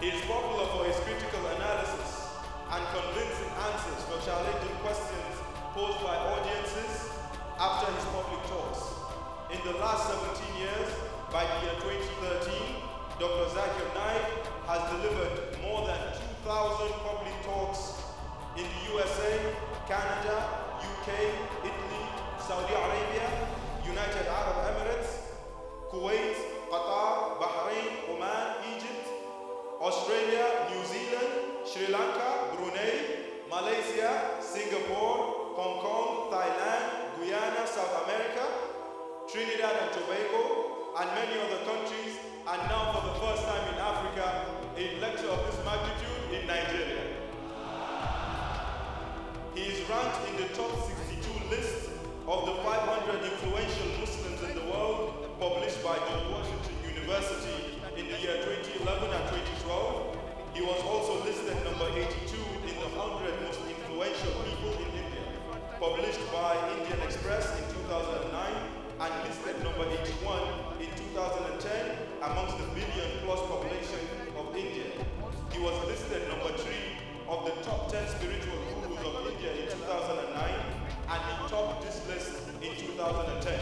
He is popular for his critical analysis and convincing answers for challenging questions posed by audiences after his public talks. In the last 17 years, by the year 2013, Dr. Zakir Naik has delivered more than 2,000 public talks in the U.S.A, Canada, U.K, Italy, Saudi Arabia, United Arab Emirates, Kuwait, Qatar, Bahrain, Oman, Egypt, Australia, New Zealand, Sri Lanka, Brunei, Malaysia, Singapore, Hong Kong, Thailand, Guyana, South America, Trinidad and Tobago, and many other countries, and now for the first time in Africa, a lecture of this magnitude in Nigeria. He is ranked in the top 62 list of the 500 influential Muslims in the world, published by George Washington University in the year 2011 and 2012. He was also listed number 82 in the 100 most influential people in India, published by Indian Express in 2009, and listed number 81 in 2010 amongst the billion-plus population of India. He was listed number 3 of the top 10 spiritual gurus of India in 2009, and he topped this list in 2010.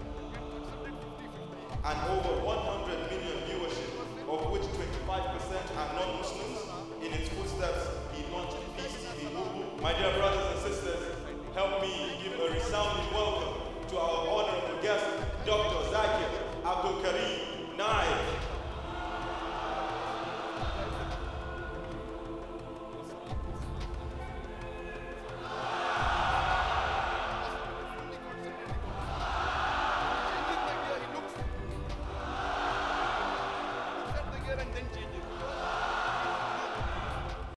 And over 100 million viewership, of which 25% are non-Muslims. In its footsteps, he launched Peace TV. My dear brothers and sisters, help me give a resounding welcome to our honorable guest, Dr.